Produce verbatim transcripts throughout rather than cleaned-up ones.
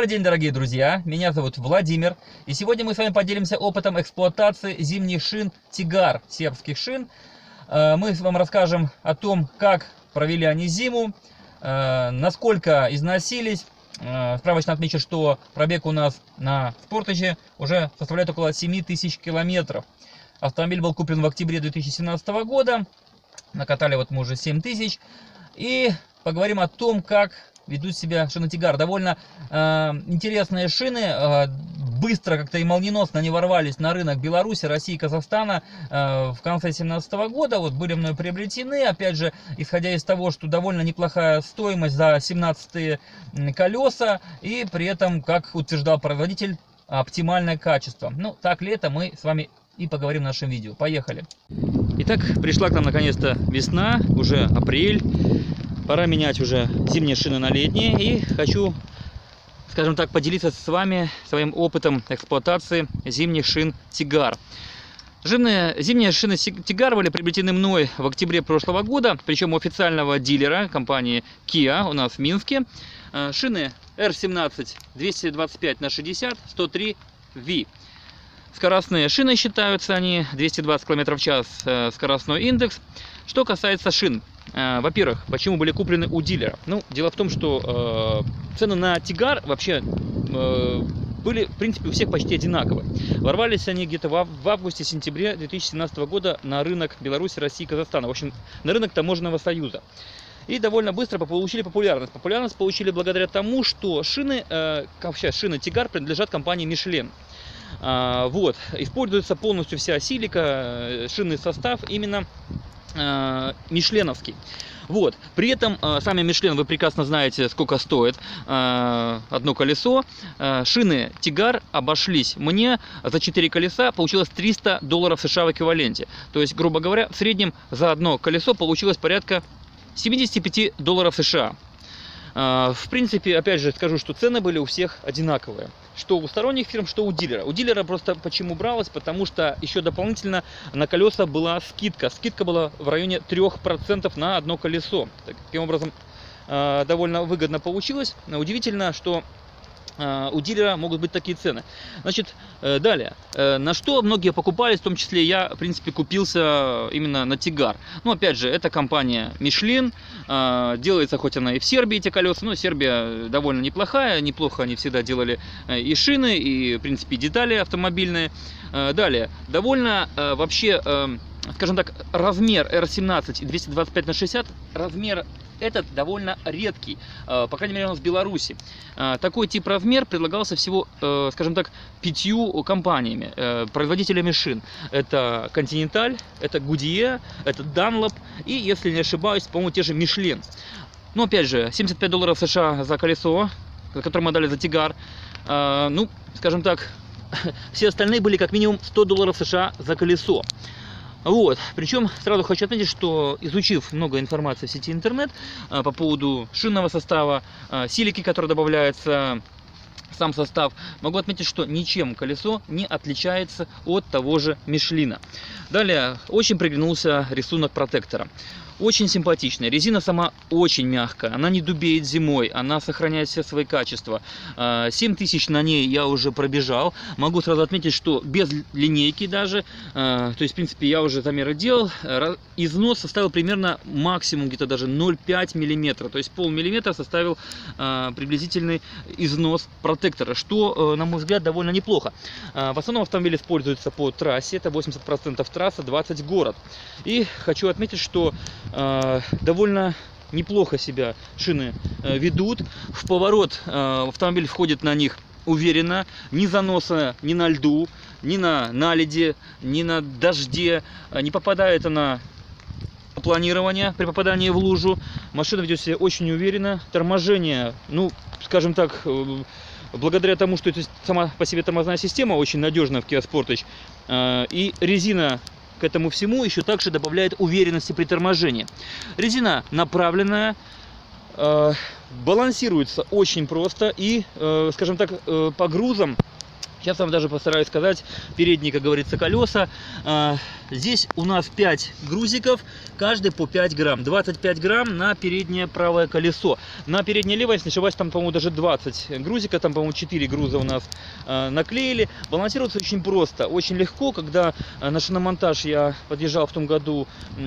Добрый день, дорогие друзья! Меня зовут Владимир, и сегодня мы с вами поделимся опытом эксплуатации зимних шин Тигар, сербских шин. Мы вам расскажем о том, как провели они зиму, насколько износились. Справочно отмечу, что пробег у нас на Sportage уже составляет около семи тысяч километров. Автомобиль был куплен в октябре две тысячи семнадцатого года, накатали вот мы уже семь тысяч. И поговорим о том, как ведут себя шины Тигар. Довольно э, интересные шины, э, быстро как-то и молниеносно они ворвались на рынок Беларуси, России, Казахстана э, в конце две тысячи семнадцатого года. Вот были мной приобретены, опять же, исходя из того, что довольно неплохая стоимость за семнадцатые колеса, и при этом, как утверждал производитель, оптимальное качество. Ну, так ли это, мы с вами и поговорим в нашем видео. Поехали! Итак, пришла к нам наконец-то весна, уже апрель. Пора менять уже зимние шины на летние. И хочу, скажем так, поделиться с вами своим опытом эксплуатации зимних шин Тигар. Жирные, зимние шины Тигар были приобретены мной в октябре прошлого года, причем у официального дилера компании Kia у нас в Минске. Шины эр семнадцать двести двадцать пять на шестьдесят сто три ви. Скоростные шины считаются они, двести двадцать километров в час скоростной индекс. Что касается шин, во-первых, почему были куплены у дилера? Ну, дело в том, что э, цены на Тигар вообще э, были, в принципе, у всех почти одинаковые. Ворвались они где-то в, в августе-сентябре две тысячи семнадцатого года на рынок Беларуси, России, Казахстана. В общем, на рынок Таможенного союза. И довольно быстро получили популярность. Популярность получили благодаря тому, что шины, э, вообще шины Тигар принадлежат компании Michelin. А, вот, используется полностью вся силика, шинный состав именно э, мишленовский. Вот, при этом э, сами Michelin, вы прекрасно знаете, сколько стоит э, одно колесо. Э, шины Тигар обошлись мне за четыре колеса, получилось триста долларов США в эквиваленте. То есть, грубо говоря, в среднем за одно колесо получилось порядка семидесяти пяти долларов США. В принципе, опять же, скажу, что цены были у всех одинаковые. Что у сторонних фирм, что у дилера. У дилера просто почему бралось? Потому что еще дополнительно на колеса была скидка. Скидка была в районе трёх процентов на одно колесо. Таким образом, довольно выгодно получилось. Удивительно, что у дилера могут быть такие цены. Значит, далее, на что многие покупались, в том числе я, в принципе, купился именно на Тигар. Ну, опять же, это компания Michelin, делается хоть она и в Сербии, эти колеса, но Сербия довольно неплохая, неплохо они всегда делали и шины, и, в принципе, и детали автомобильные. Далее, довольно вообще, скажем так, размер эр семнадцать двести двадцать пять на шестьдесят, размер этот довольно редкий, по крайней мере у нас в Беларуси. Такой тип размер предлагался всего, скажем так, пятью компаниями, производителями шин. Это Continental, это Goodyear, это Dunlop и, если не ошибаюсь, по-моему, те же Michelin. Но опять же, семьдесят пять долларов США за колесо, которое мы дали за Тигар. Ну, скажем так, все остальные были как минимум сто долларов США за колесо. Вот, причем сразу хочу отметить, что изучив много информации в сети интернет а, по поводу шинного состава, а, силики, которая добавляется в сам состав, могу отметить, что ничем колесо не отличается от того же Michelin. Далее, очень приглянулся рисунок протектора. Очень симпатичная. Резина сама очень мягкая. Она не дубеет зимой. Она сохраняет все свои качества. семь тысяч на ней я уже пробежал. Могу сразу отметить, что без линейки даже. То есть, в принципе, я уже замеры делал. Износ составил примерно максимум где-то даже ноль целых пять миллиметра. То есть полмиллиметра составил приблизительный износ протектора. Что, на мой взгляд, довольно неплохо. В основном автомобиль используется по трассе. Это восемьдесят процентов трасса, двадцать процентов город. И хочу отметить, что довольно неплохо себя шины ведут. В поворот автомобиль входит на них уверенно, ни заноса ни на льду, ни на наледи, ни на дожде, не попадает она в планирование при попадании в лужу. Машина ведет себя очень уверенно. Торможение, ну, скажем так, благодаря тому, что это сама по себе тормозная система очень надежная в Kia Sportage, и резина к этому всему еще также добавляет уверенности при торможении. Резина направленная, э, балансируется очень просто и, э, скажем так, э, по грузам Сейчас вам даже постараюсь сказать, передние, как говорится, колеса. А, здесь у нас пять грузиков, каждый по пять грамм. двадцать пять грамм на переднее правое колесо. На переднее левое, если не ошибаюсь, там, по-моему, даже двадцать грузика. Там, по-моему, четыре груза у нас а, наклеили. Балансируется очень просто, очень легко. Когда а, на шиномонтаж я подъезжал в том году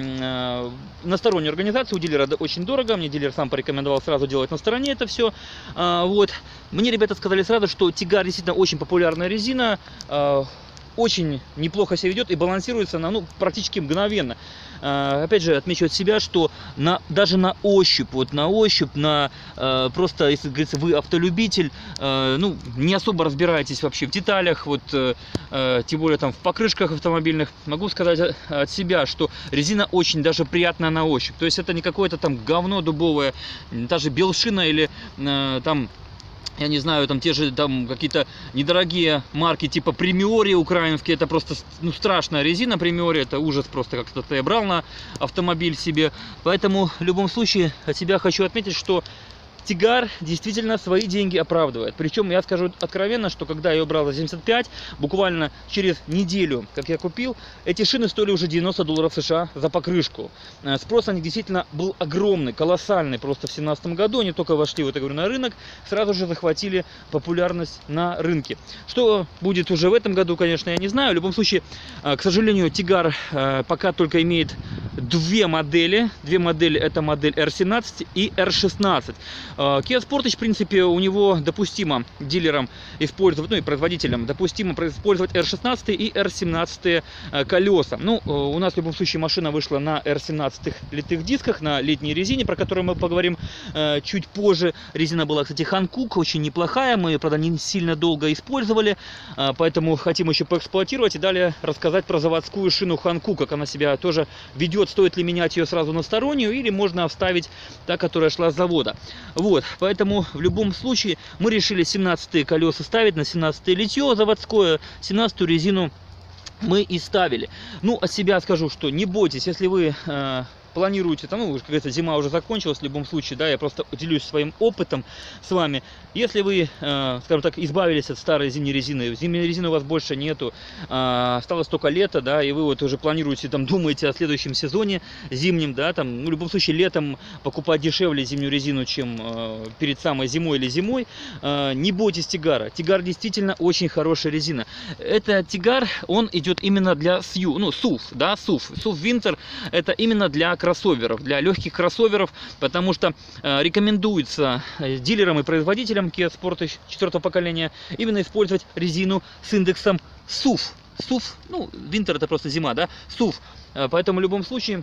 а, на стороннюю организацию, у дилера очень дорого. Мне дилер сам порекомендовал сразу делать на стороне это все. А, вот. Мне ребята сказали сразу, что Тигар действительно очень популярная резина, э, очень неплохо себя ведет и балансируется на, ну, практически мгновенно. Э, опять же, отмечу от себя, что на, даже на ощупь, вот на ощупь, на э, просто, если говорится, вы автолюбитель, э, ну, не особо разбираетесь вообще в деталях, вот, э, э, тем более там в покрышках автомобильных, могу сказать от, от себя, что резина очень даже приятная на ощупь. То есть это не какое-то там говно дубовое, даже белшина или э, там... Я не знаю, там те же там какие-то недорогие марки типа Премиори украинские, это просто, ну, страшная резина Премиори, это ужас просто, как кто-то я брал на автомобиль себе. Поэтому в любом случае от себя хочу отметить, что Тигар действительно свои деньги оправдывает. Причем я скажу откровенно, что когда я ее брал за семьдесят пять, буквально через неделю, как я купил, эти шины стоили уже девяносто долларов США за покрышку. Спрос на них действительно был огромный, колоссальный. Просто в две тысячи семнадцатом году они только вошли, вот я говорю, на рынок, сразу же захватили популярность на рынке. Что будет уже в этом году, конечно, я не знаю. В любом случае, к сожалению, Тигар пока только имеет две модели. Две модели, это модель эр семнадцать и эр шестнадцать. Kia Sportage, в принципе, у него допустимо дилерам использовать, ну и производителям допустимо использовать эр шестнадцать и эр семнадцать колеса. Ну, у нас в любом случае машина вышла на эр семнадцать литых дисках, на летней резине, про которую мы поговорим э, чуть позже. Резина была, кстати, Hankook, очень неплохая, мы ее, правда, не сильно долго использовали, э, поэтому хотим еще поэксплуатировать и далее рассказать про заводскую шину Hankook, как она себя тоже ведет, стоит ли менять ее сразу на стороннюю или можно оставить та, которая шла с завода. Вот, поэтому в любом случае мы решили семнадцатые колеса ставить на семнадцатое литье заводское, семнадцатую резину мы и ставили. Ну, от себя скажу, что не бойтесь, если вы э, планируете, там, ну, как говорится, зима уже закончилась в любом случае, да, я просто делюсь своим опытом с вами. Если вы, э, скажем так, избавились от старой зимней резины, зимней резины у вас больше нету, э, осталось только лето, да, и вы вот уже планируете, там, думаете о следующем сезоне зимнем, да, там, ну, в любом случае, летом покупать дешевле зимнюю резину, чем э, перед самой зимой или зимой, э, не бойтесь Тигара. Тигар действительно очень хорошая резина. Это Тигар, он идет именно для сью, ну, сув, да, сув, сув Winter, это именно для кроссоверов, для легких кроссоверов, потому что э, рекомендуется э, дилерам и производителям Kia Sportage четвертого поколения именно использовать резину с индексом сув. сув, ну, Winter это просто зима, да, сув. Э, поэтому в любом случае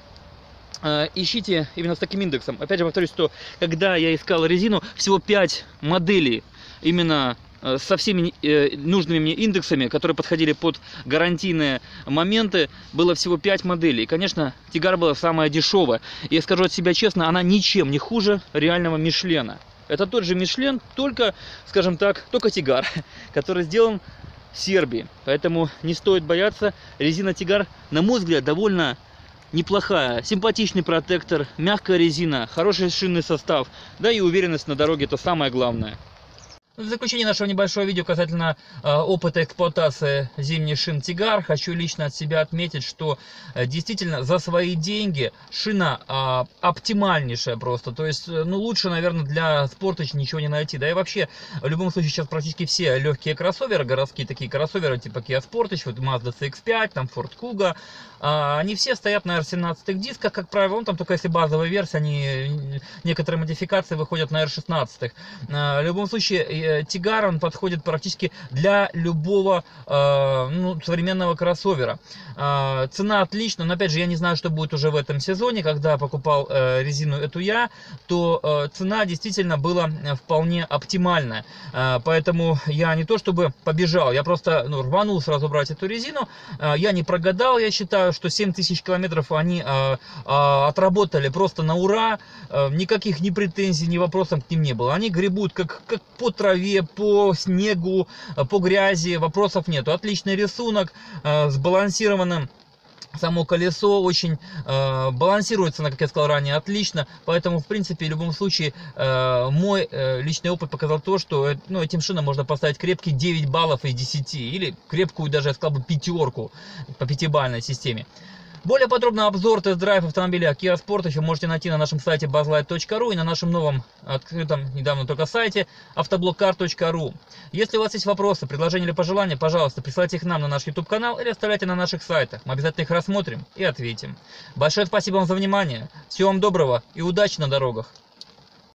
э, ищите именно с таким индексом. Опять же повторюсь, что когда я искал резину, всего пять моделей именно со всеми э, нужными мне индексами, которые подходили под гарантийные моменты, было всего пять моделей. И, конечно, Тигар была самая дешевая. И я скажу от себя честно, она ничем не хуже реального Мишлена. Это тот же Мишлен, только, скажем так, только Тигар, который сделан в Сербии. Поэтому не стоит бояться. Резина Тигар, на мой взгляд, довольно неплохая. Симпатичный протектор, мягкая резина, хороший шинный состав. Да и уверенность на дороге — это самое главное. В заключение нашего небольшого видео касательно э, опыта эксплуатации зимних шин Тигар, хочу лично от себя отметить, что э, действительно за свои деньги шина э, оптимальнейшая просто. То есть, ну, лучше, наверное, для Sportage ничего не найти. Да и вообще, в любом случае, сейчас практически все легкие кроссоверы, городские такие кроссоверы, типа Kia Sportage, вот Mazda си икс пять, там Ford Kuga, э, они все стоят на эр семнадцать дисках, как правило, ну, там только если базовая версия, они, некоторые модификации выходят на эр шестнадцать. Э, в любом случае, Тигар, он подходит практически для любого э, ну, современного кроссовера. Э, цена отличная, но опять же я не знаю, что будет уже в этом сезоне. Когда покупал э, резину эту я, то э, цена действительно была вполне оптимальная. Э, поэтому я не то чтобы побежал, я просто ну, рванул сразу брать эту резину. Э, я не прогадал, я считаю, что семь тысяч километров они э, э, отработали просто на ура. Э, никаких ни претензий, ни вопросов к ним не было. Они гребут как, как по траве, по снегу, по грязи, вопросов нету. Отличный рисунок, э, сбалансированным Само колесо очень э, балансируется, как я сказал ранее, отлично. Поэтому, в принципе, в любом случае, э, мой э, личный опыт показал то, что э, ну, этим шинам можно поставить крепкий девять баллов из десяти. Или крепкую даже, я сказал бы, пятерку по пятибалльной системе. Более подробный обзор, тест-драйв автомобиля Kia Sportage вы можете найти на нашем сайте базлайт точка ру и на нашем новом, открытом недавно только сайте автоблоккар точка ру. Если у вас есть вопросы, предложения или пожелания, пожалуйста, присылайте их нам на наш YouTube канал или оставляйте на наших сайтах. Мы обязательно их рассмотрим и ответим. Большое спасибо вам за внимание. Всего вам доброго и удачи на дорогах.